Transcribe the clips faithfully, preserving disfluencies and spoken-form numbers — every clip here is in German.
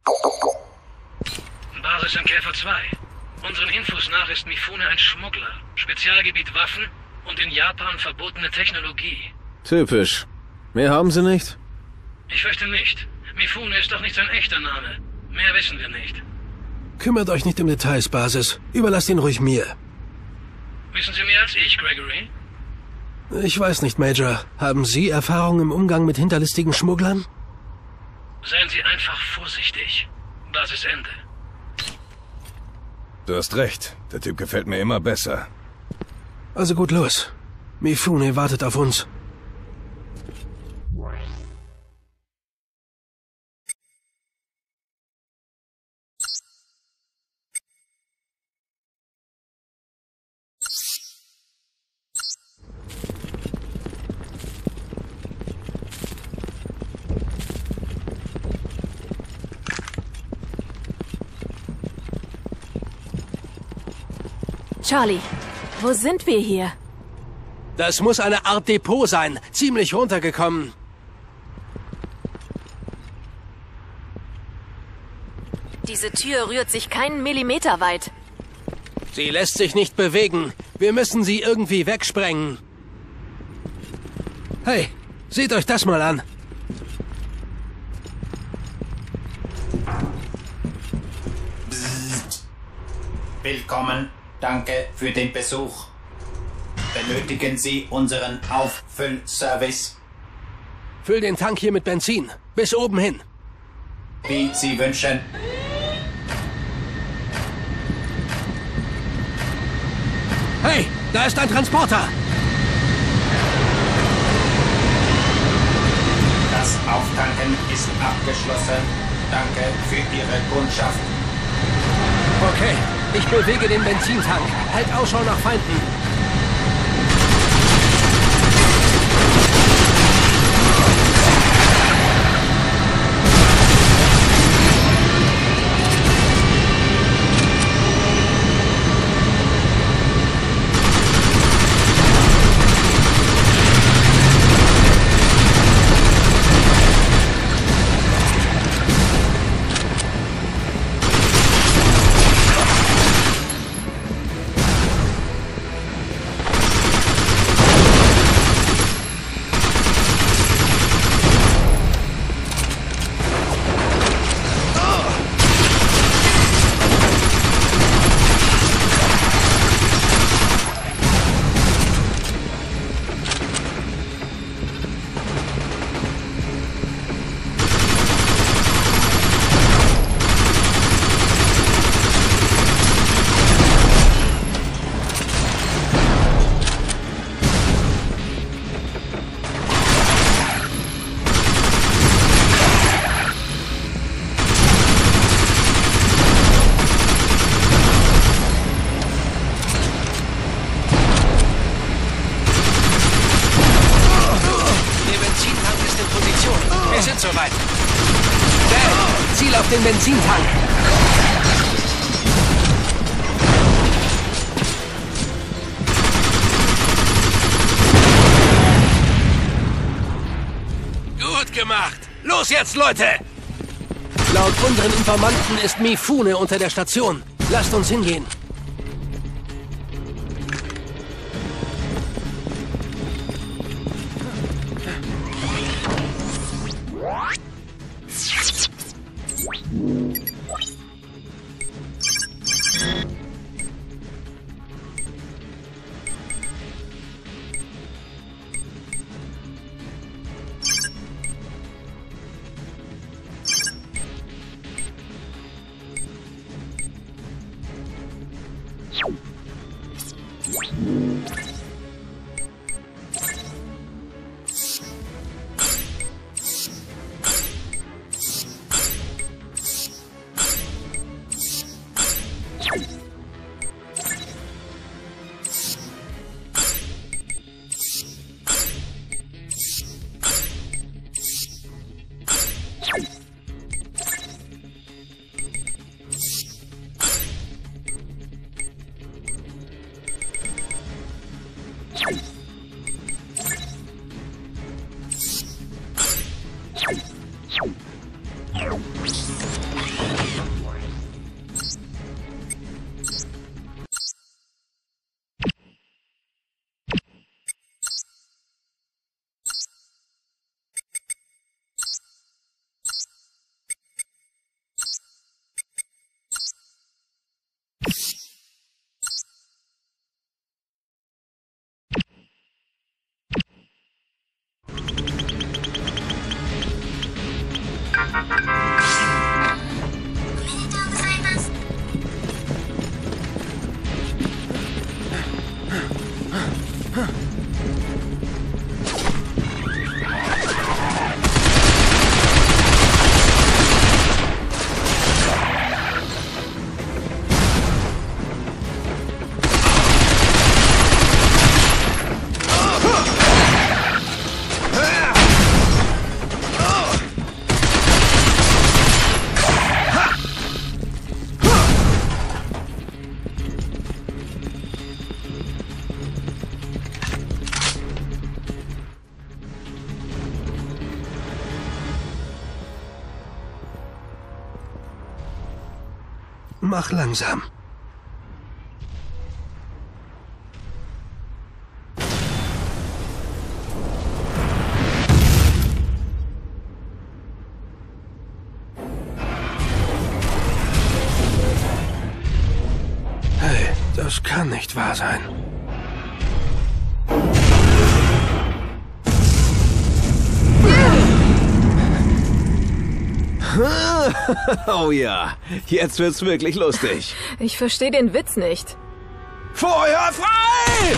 Basis in Käfer zwei. Unseren Infos nach ist Mifune ein Schmuggler. Spezialgebiet Waffen und in Japan verbotene Technologie. Typisch. Mehr haben Sie nicht? Ich fürchte nicht. Mifune ist doch nicht sein echter Name. Mehr wissen wir nicht. Kümmert euch nicht um Details, Basis. Überlasst ihn ruhig mir. Wissen Sie mehr als ich, Gregory? Ich weiß nicht, Major. Haben Sie Erfahrung im Umgang mit hinterlistigen Schmugglern? Seien Sie einfach vorsichtig. Basis Ende. Du hast recht. Der Typ gefällt mir immer besser. Also gut, los. Mifune wartet auf uns. Charlie, wo sind wir hier? Das muss eine Art Depot sein. Ziemlich runtergekommen. Diese Tür rührt sich keinen Millimeter weit. Sie lässt sich nicht bewegen. Wir müssen sie irgendwie wegsprengen. Hey, seht euch das mal an. Willkommen. Danke für den Besuch. Benötigen Sie unseren Auffüllservice? Füll den Tank hier mit Benzin. Bis oben hin. Wie Sie wünschen. Hey, da ist ein Transporter. Das Auftanken ist abgeschlossen. Danke für Ihre Kundschaft. Okay, ich bewege den Benzintank. Halt Ausschau nach Feinden. Wir sind soweit. Dan, Ziel auf den Benzintank. Gut gemacht. Los jetzt, Leute! Laut unseren Informanten ist Mifune unter der Station. Lasst uns hingehen. Mach langsam. Hey, das kann nicht wahr sein. Oh ja, jetzt wird's wirklich lustig. Ich verstehe den Witz nicht. Feuer frei!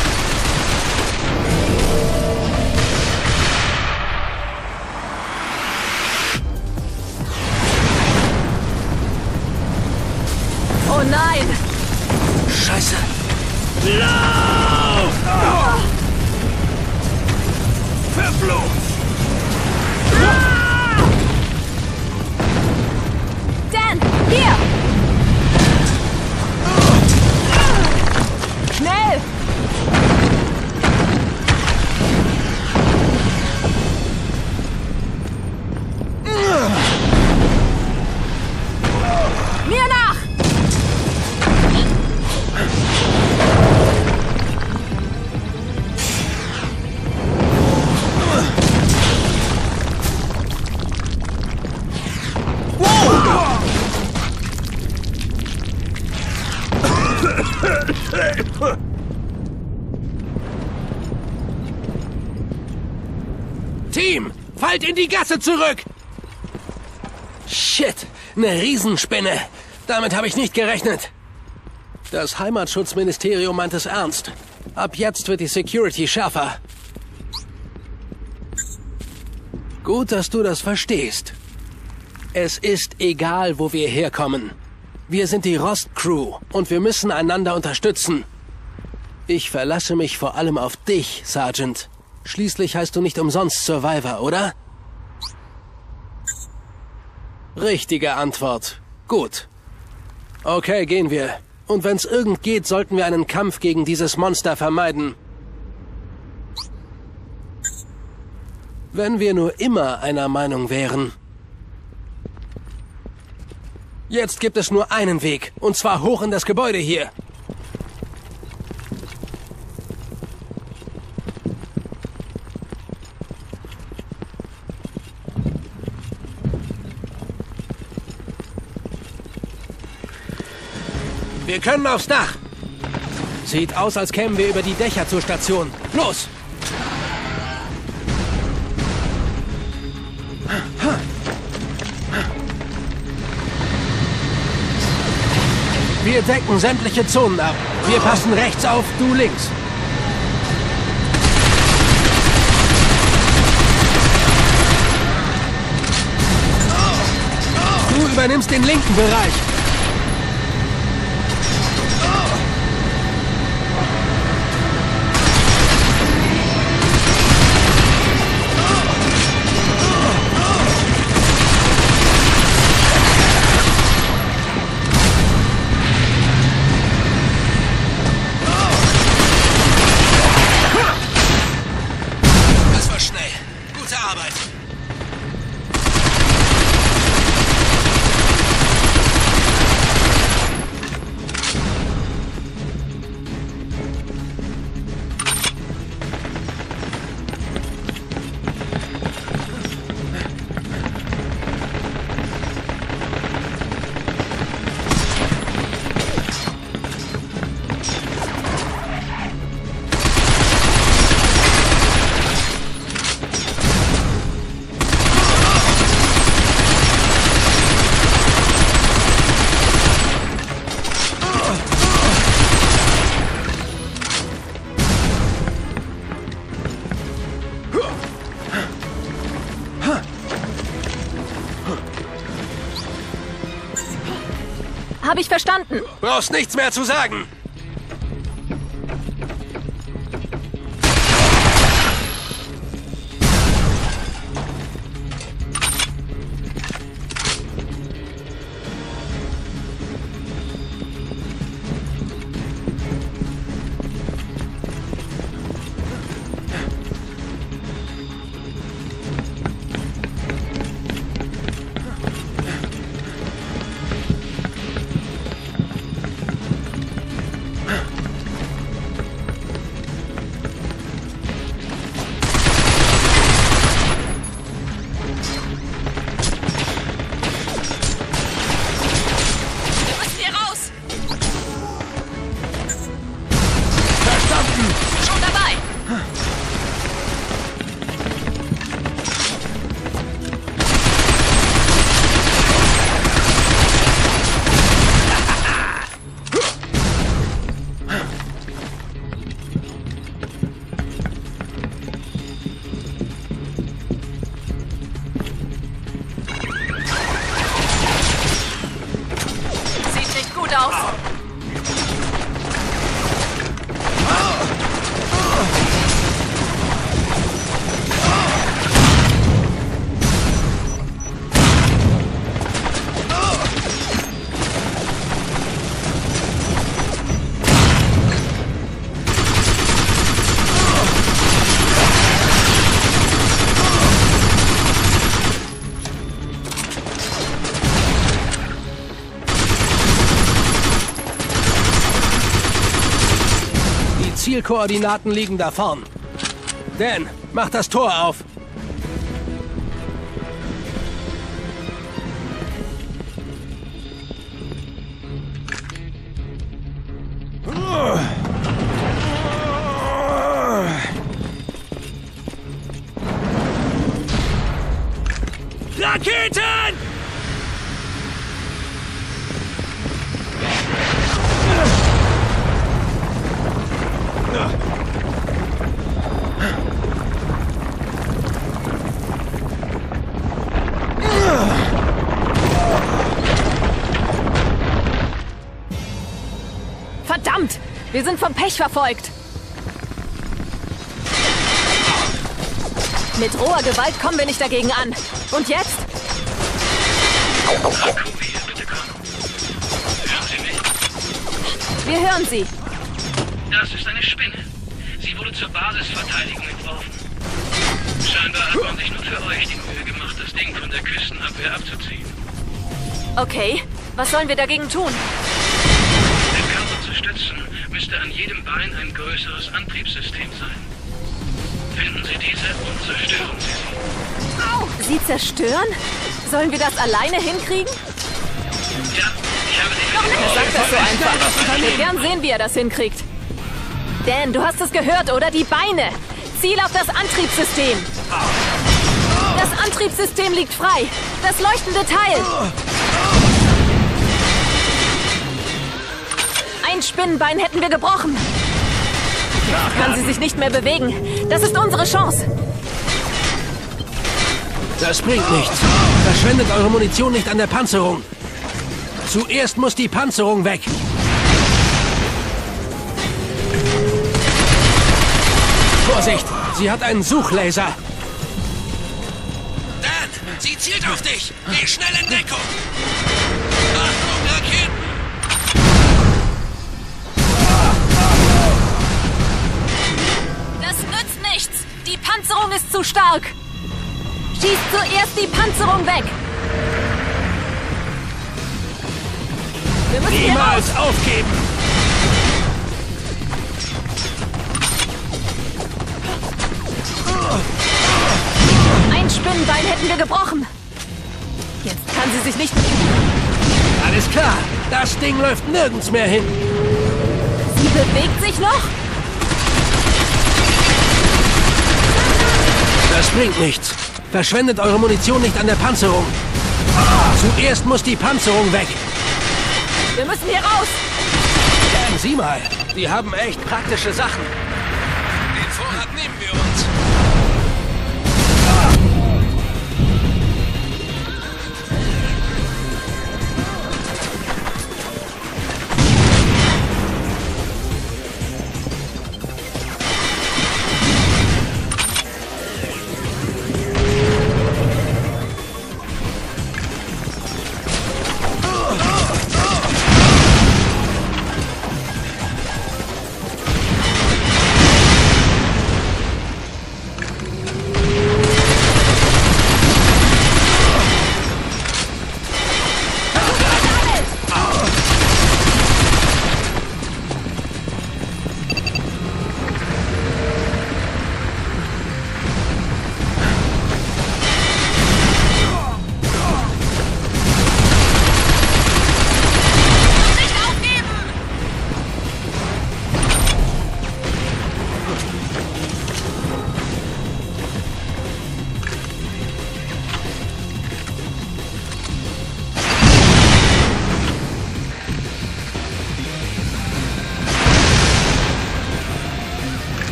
Oh nein! Scheiße. Lauf! Oh. Verflucht! Dan, hier! Schnell! Mir nach! Team, fallt in die Gasse zurück! Shit, eine Riesenspinne. Damit habe ich nicht gerechnet. Das Heimatschutzministerium meint es ernst. Ab jetzt wird die Security schärfer. Gut, dass du das verstehst. Es ist egal, wo wir herkommen. Wir sind die Rost-Crew und wir müssen einander unterstützen. Ich verlasse mich vor allem auf dich, Sergeant. Schließlich heißt du nicht umsonst Survivor, oder? Richtige Antwort. Gut. Okay, gehen wir. Und wenn's irgend geht, sollten wir einen Kampf gegen dieses Monster vermeiden. Wenn wir nur immer einer Meinung wären. Jetzt gibt es nur einen Weg, und zwar hoch in das Gebäude hier. Wir können aufs Dach. Sieht aus, als kämen wir über die Dächer zur Station. Los! Wir decken sämtliche Zonen ab. Wir passen rechts auf, du links. Du übernimmst den linken Bereich. Habe ich verstanden. Brauchst nichts mehr zu sagen. Zielkoordinaten liegen da vorn. Dan, mach das Tor auf. Raketen! Verdammt! Wir sind vom Pech verfolgt. Mit roher Gewalt kommen wir nicht dagegen an. Und jetzt? Akumi, bitte komm. Hören Sie mich? Wir hören Sie. Das ist eine Spinne. Sie wurde zur Basisverteidigung entworfen. Scheinbar hat man sich nur für euch die Mühe gemacht, das Ding von der Küstenabwehr abzuziehen. Okay, was sollen wir dagegen tun? Den Körper zu stützen, müsste an jedem Bein ein größeres Antriebssystem sein. Finden Sie diese und zerstören Sie sie. Au! Sie zerstören? Sollen wir das alleine hinkriegen? Ja, ich habe die... Er sagt das so einfach. Ich würde gern sehen, wie er das hinkriegt. Dan, du hast es gehört, oder? Die Beine. Ziel auf das Antriebssystem. Das Antriebssystem liegt frei. Das leuchtende Teil. Ein Spinnenbein hätten wir gebrochen. Jetzt kann sie sich nicht mehr bewegen. Das ist unsere Chance. Das bringt nichts. Verschwendet eure Munition nicht an der Panzerung. Zuerst muss die Panzerung weg. Vorsicht! Sie hat einen Suchlaser. Dan, sie zielt auf dich. Geh schnell in Deckung. Achtung, Raketen! Das nützt nichts. Die Panzerung ist zu stark. Schießt zuerst die Panzerung weg. Wir müssen hier raus. Niemals aufgeben! Ein Spinnenbein hätten wir gebrochen. Jetzt kann sie sich nicht... Alles klar, das Ding läuft nirgends mehr hin. Sie bewegt sich noch? Das bringt nichts. Verschwendet eure Munition nicht an der Panzerung. Zuerst muss die Panzerung weg. Wir müssen hier raus. Dan, sieh mal, die haben echt praktische Sachen. Den Vorrat nehmen wir uns.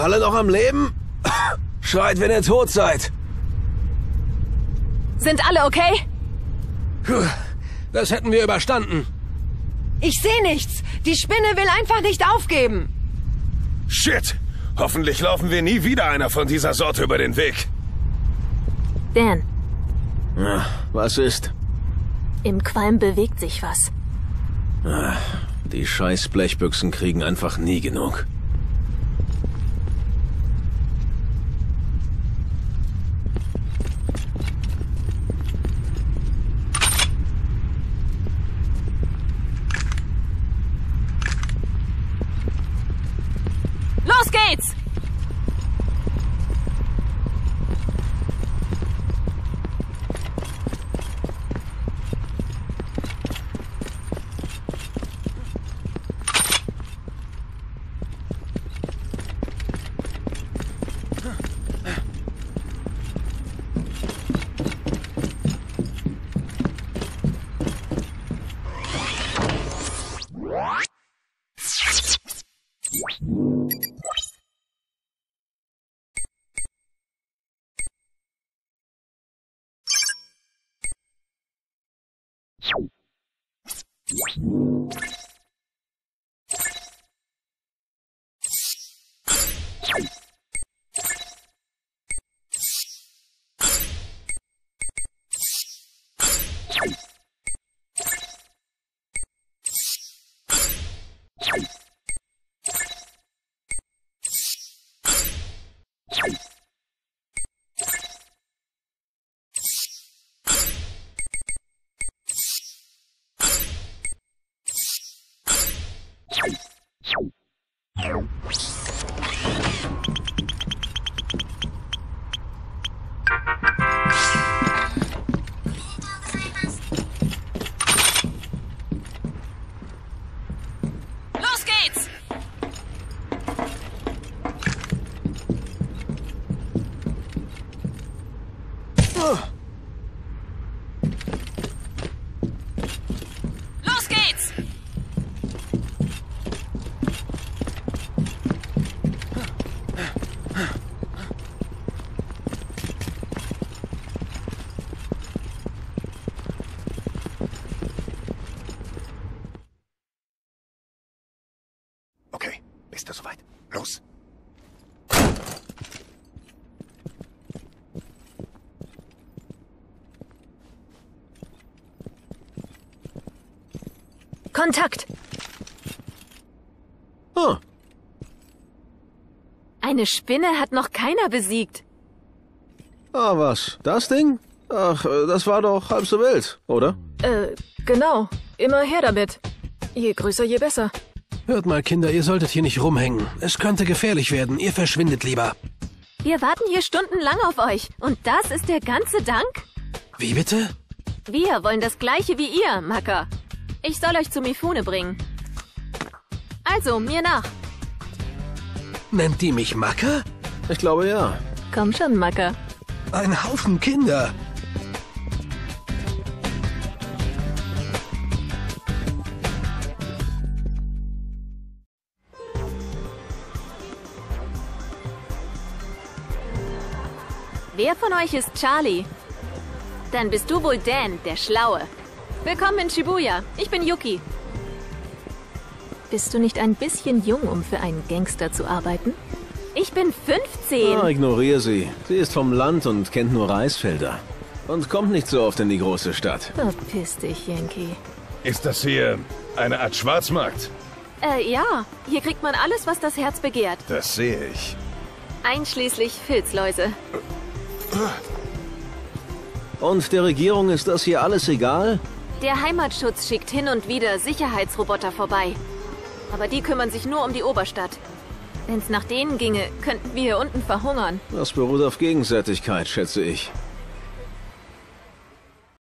Alle noch am Leben? Schreit, wenn ihr tot seid. Sind alle okay? Das hätten wir überstanden. Ich sehe nichts. Die Spinne will einfach nicht aufgeben. Shit! Hoffentlich laufen wir nie wieder einer von dieser Sorte über den Weg. Dan, Ja, was ist? im Qualm bewegt sich was. Die scheiß Blechbüchsen kriegen einfach nie genug. Los geht's! Los geht's! Los geht's! Okay, bist du soweit? Los. Kontakt! Oh, Eine Spinne hat noch keiner besiegt. ah, was? Das Ding? Ach, äh, das war doch halb so wild, oder? Äh, genau. Immer her damit. Je größer, je besser. Hört mal, Kinder, ihr solltet hier nicht rumhängen. Es könnte gefährlich werden. Ihr verschwindet lieber. Wir warten hier stundenlang auf euch. Und das ist der ganze Dank? Wie bitte? Wir wollen das Gleiche wie ihr, Macker. Ich soll euch zu Mifune bringen. Also, mir nach. Nennt die mich Macker? Ich glaube ja. Komm schon, Macker. Ein Haufen Kinder. Wer von euch ist Charlie? Dann bist du wohl Dan, der Schlaue. Willkommen in Shibuya. Ich bin Yuki. Bist du nicht ein bisschen jung, um für einen Gangster zu arbeiten? Ich bin fünfzehn. Ah, ignoriere sie. Sie ist vom Land und kennt nur Reisfelder. Und kommt nicht so oft in die große Stadt. Verpiss dich, Yankee. Ist das hier eine Art Schwarzmarkt? Äh, ja. Hier kriegt man alles, was das Herz begehrt. Das sehe ich. Einschließlich Filzläuse. Und der Regierung ist das hier alles egal? Der Heimatschutz schickt hin und wieder Sicherheitsroboter vorbei. Aber die kümmern sich nur um die Oberstadt. Wenn's nach denen ginge, könnten wir hier unten verhungern. Das beruht auf Gegenseitigkeit, schätze ich.